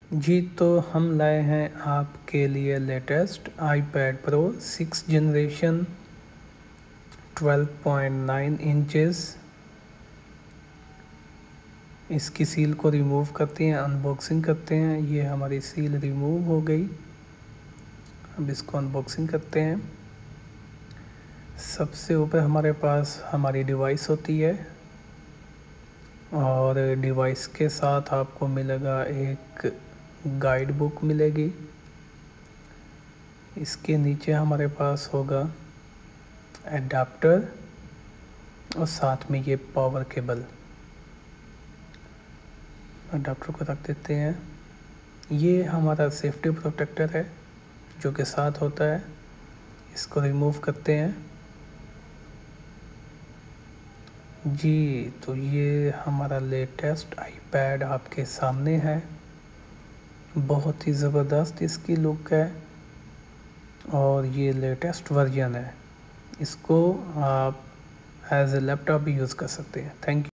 जी, तो हम लाए हैं आपके लिए latest iPad Pro 6 generation 12.9 inches. इसकी सील को रिमूव करते हैं, अनबॉक्सिंग करते हैं। ये हमारी सील रिमूव हो गई। अब इसको अनबॉक्सिंग करते हैं। सबसे ऊपर हमारे पास हमारी डिवाइस होती है और डिवाइस के साथ आपको मिलेगा एक गाइड बुक मिलेगी। इसके नीचे हमारे पास होगा एडाप्टर और साथ में ये पावर केबल। एडाप्टर को रख देते हैं। ये हमारा सेफ्टी प्रोटेक्टर है जो के साथ होता है। इसको रिमूव करते हैं। जी, तो ये हमारा लेटेस्ट iPad आपके सामने है। बहुत ही ज़बरदस्त इसकी लुक है और ये लेटेस्ट वर्जन है। इसको आप एज ए लैपटॉप भी यूज़ कर सकते हैं। Thank you.